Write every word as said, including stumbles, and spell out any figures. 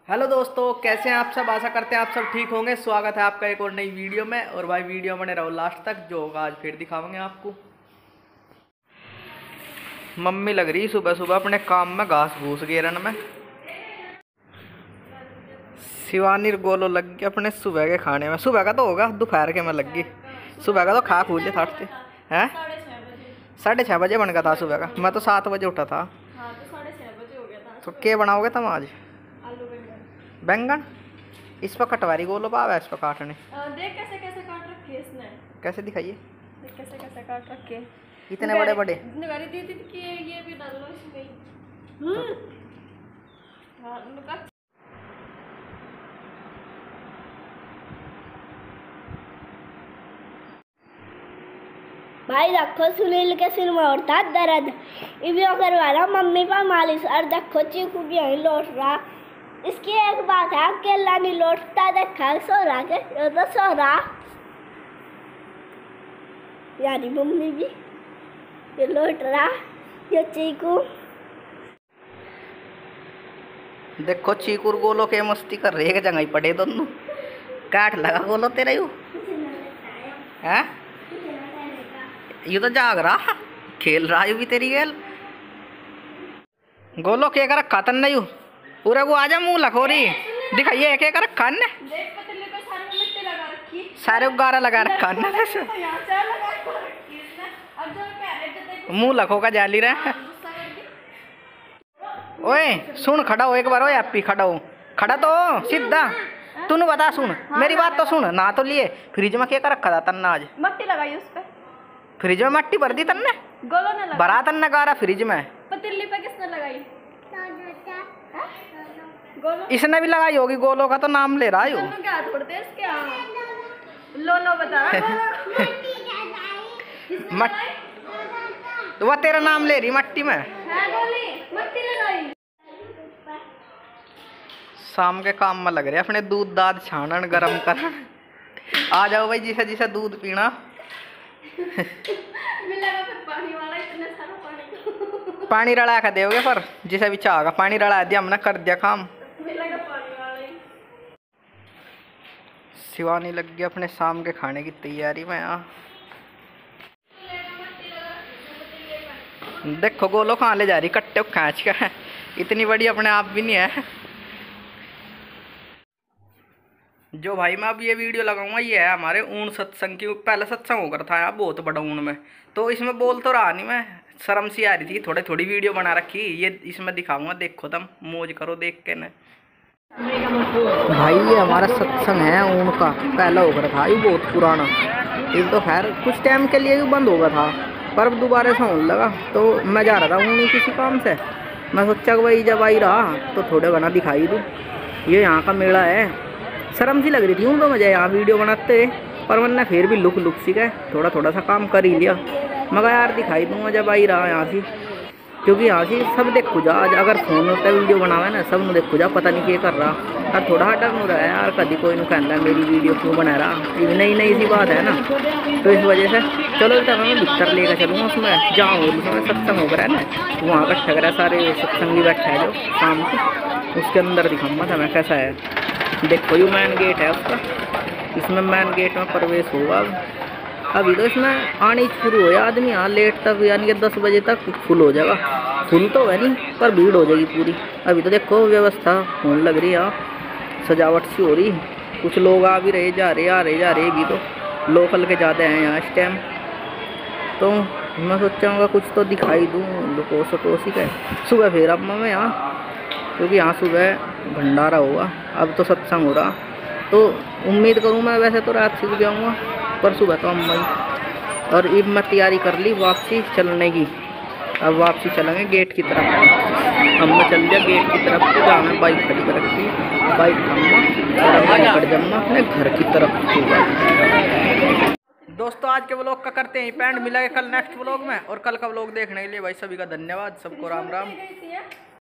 Hello दोस्तों, कैसे हैं आप सब। आशा करते हैं आप सब ठीक होंगे। स्वागत है आपका एक और नई वीडियो में। और भाई वीडियो बने रहो लास्ट तक, जो होगा आज फिर दिखावेंगे आपको। मम्मी लग रही सुबह सुबह अपने काम में घास भूस गेरन में। शिवानी गोलो लग गई अपने सुबह के खाने में। सुबह का तो होगा, दोपहर के में लग गई। सुबह का तो खा खूले थाटते हैं। साढ़े छः बजे बन गया था सुबह का। मैं तो सात बजे उठा था। तो क्या बनाओगे तुम आज? बैंगन। इस पर कटवारी गोलो पाव है, इस पर काटने। देख कैसे कैसे काट रखे इसने। कैसे दिखाइए। देख कैसे कैसे काट रखे। इतने बड़े बड़े। निगारी दी थी कि ये भी डाल लो इसमें। हम्म। हां लुका। भाई देखो सुनील के सिर में होता दर्द, इवियो करवा रहा मम्मी पर मालिश। और देखो चीकू भी यहीं लौट रहा। इसकी एक बात है, अकेला नहीं लौटता। देखा सो रहा के ये तो सो रहा यारी मम्मी भी ये लौट रहा। ये चीकू देखो चीकू गोलो के मस्ती कर रहे, एक जगह ही पड़े दोनों। काट लगा गोलो तेरा यू है। यू तो जाग रहा, खेल रहा यू भी तेरी गेल। गोलो के कर रखा तन नहीं पूरा को आजा मुंह लखोरी दिखाइए। एक एक रखा ने देख पतले पे सारे में मिट्टी लगा रखी। सारे गारा लगा रखा ने यहां से लगा रखी इसने। अब जो कह रहे थे देखो मुंह लखो का जाली रहा। ओए सुन, खड़ा हो एक बार। ओए एप्पी खड़ा हो, खड़ा तो सीधा। तूने बता, सुन मेरी बात तो सुन ना। तो लिए फ्रिज में क्या कर रखा था तन्ना आज? मट्टी लगाई उस पे। फ्रिज में मट्टी भर दी तन्ने? गोलो ने लगा भरा तन्ने गारा फ्रिज में। पतीली पे किसने लगाई? गोलो इसने भी लगाई होगी। गोलो का तो नाम ले रहा है। तन्नू क्या छोड़ते इसके? हां लो लो बता। मट तो वह तेरा नाम ले रही मट्टी में है। गोली मट्टी लगाई। शाम के काम में लग रहे अपने। दूध दाद छानन गरम कर। आ जाओ भाई, जिसे जिसे दूध पीना। मिलेगा फिर पानी वाला इतने सारा पानी। पानी रला के दोगे पर जिसे भी चाहेगा पानी रला दिया हमने, कर दिया काम। मिलेगा पानी वाला ही। शिवानी लग गई अपने शाम के खाने की तैयारी में। यहाँ देखो गोलो कहाँ ले जा रही, कट्टे खींच के। इतनी बड़ी अपने आप भी नहीं है। जो भाई मैं अब ये वीडियो लगाऊंगा ये है हमारे ऊन सत्संग की। पहले सत्संग होकर था यहाँ बहुत बड़ा ऊन में, तो इसमें बोल तो रहा नहीं मैं, शर्म सी आ रही थी। थोड़ी थोड़ी वीडियो बना रखी, ये इसमें दिखाऊंगा। देखो तुम मौज करो देख के न। भाई ये हमारा सत्संग है ऊन का, पहला होकर था ये बहुत पुराना। ये तो खैर कुछ टाइम के लिए भी बंद हो गया था, पर दोबारा से होने लगा। तो मैं जा रहा था ऊन किसी काम से। मैं सोचा कि भाई जब आई रहा तो थोड़े बना दिखाई दूँ। ये यहाँ का मेला है। शर्म सी लग रही थी उन तो मुझे यहाँ वीडियो बनाते, पर वरना फिर भी लुक लुक सी गए। थोड़ा थोड़ा सा काम कर ही लिया। मगर यार दिखाई दूंगा जब आई रहा यहाँ से, क्योंकि यहाँ से सब देखो जा। आज अगर फोन होता है वीडियो बनावे ना, सब देखो जा पता नहीं क्या कर रहा। और थोड़ा डर हो रहा है यार, कभी कोई नहीं कहना है मेरी वीडियो क्यों बना रहा। ये नई नई सी बात है ना, तो इस वजह से चलो तब मैं भीतर लेकर चलूँगा। उसमें जहाँ हो जिसमें सत्संग हो रहा है ना, वहाँ का ठग रहा सारे सत्संगी बैठा है जो शाम को, उसके अंदर दिखाऊंगा था मैं कैसा है। देखो ये मेन गेट है उसका। इसमें मेन गेट में प्रवेश होगा। अभी तो इसमें आने शुरू हो आदमी यहाँ लेट तक, यानी कि दस बजे तक फुल हो जाएगा। फुल तो है नहीं पर भीड़ हो जाएगी पूरी। अभी तो देखो व्यवस्था होने लग रही है यहाँ, सजावट सी हो रही। कुछ लोग आ भी रहे, जा रहे आ रहे जा रहे भी। तो लोकल के ज़्यादा हैं यहाँ इस टाइम। तो मैं सोचाऊँगा कुछ तो दिखाई दूँ लुको सकोसी का। सुबह फिर अब मैं यहाँ, क्योंकि यहाँ सुबह भंडारा होगा। अब तो सत्संग हो रहा, तो उम्मीद करूँ मैं वैसे तो रात से भी जाऊँगा, पर सुबह तो अम्मा ही। और अब मैं तैयारी कर ली वापसी चलने की। अब वापसी चलेंगे गेट की तरफ। हम मैं चल दिया गेट की तरफ, तो जहाँ मैं बाइक खड़ी कर रखी, बाइक थामा और जम्मा अपने घर की तरफ। दोस्तों आज के व्लॉग का करते हैं पैंड। मिलेंगे कल नेक्स्ट व्लॉग में। और कल का व्लॉग देखने के लिए भाई सभी का धन्यवाद। सबको राम राम।